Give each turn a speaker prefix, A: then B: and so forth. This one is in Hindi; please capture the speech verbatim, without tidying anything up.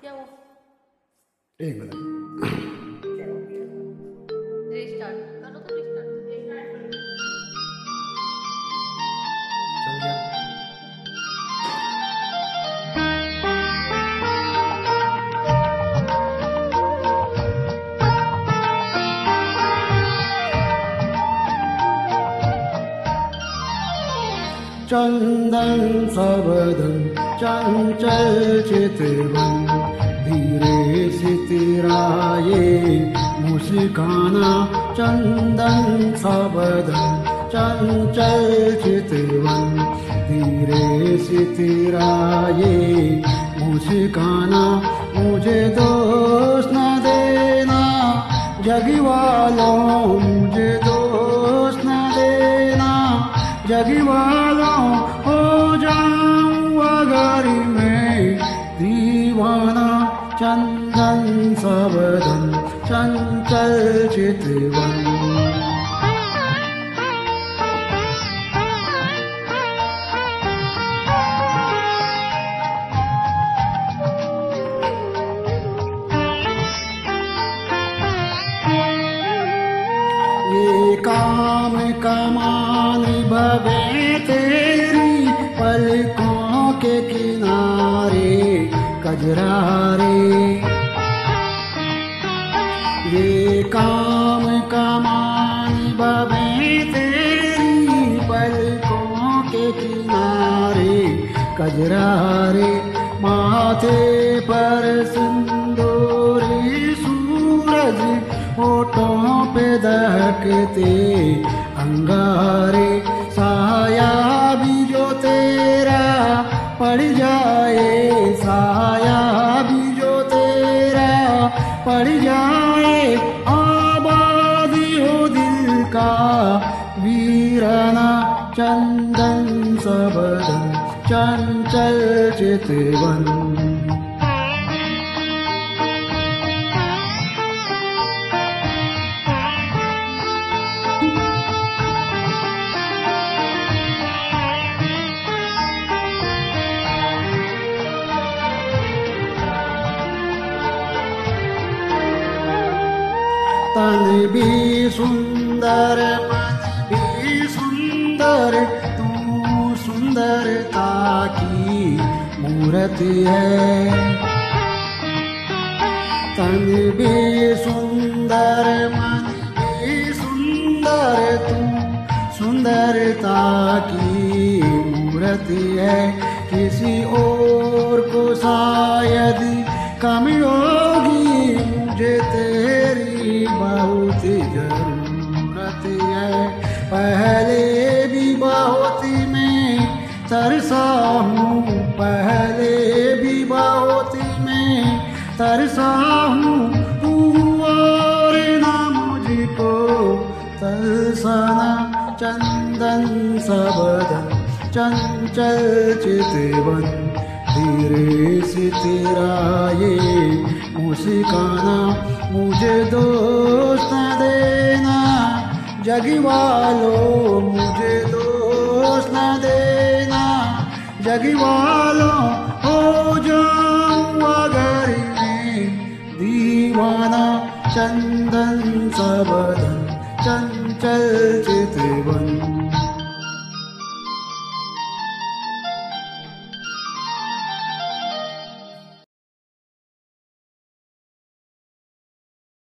A: क्या वो
B: एक मिनट
A: रिस्टार्ट करो तो रिस्टार्ट
B: चल गया। चंदन सबदन चंचल चितवन धीरे से तेरा ये मुस्काना। चंदन सबदन चंचल चितवन धीरे से तेरा ये मुस्काना। मुझे दोष न देना जग वालों, मुझे दोष न देना जग वालों। हो जाऊं अगर मैं दीवाना। चंदन सबदन चंचल चितवन। ये काम कमान भवे तेरी पलकों के किनारे कजरारे। ये काम कमान भवे तेरी पलकों के किनारे कजरारे। माथे पर सिंदूरी सूरज होठों पे दहकते अंगारे। साया भी जो तेरा पड़ जाए, साया भी जो तेरा पड़ जाए। आबादी हो दिल का वीराना। चंदन सबदन चंचल चितवन। तन भी सुंदर मन भी सुंदर, तू सुंदरता की मूर्ति है। तन भी सुंदर मन भी सुंदर, तू सुंदरता की मूर्ति है। किसी और को शायद कमी होगी, मुझे तेरी बहुत जरूरत है। पहले भी बहुत मैं तरसा हूँ, पहले भी बहुत मैं तरसा हूँ। तू और ना मुझको तरसाना। चंदन सबदन चंचल चितवन धीरे से तेरा ये मुस्काना। मुझे दोष न देना जग वालों, मुझे दोष न देना जग वालों। हो जाऊं अगर मैं दीवाना। चंदन सबदन चंचल चितवन।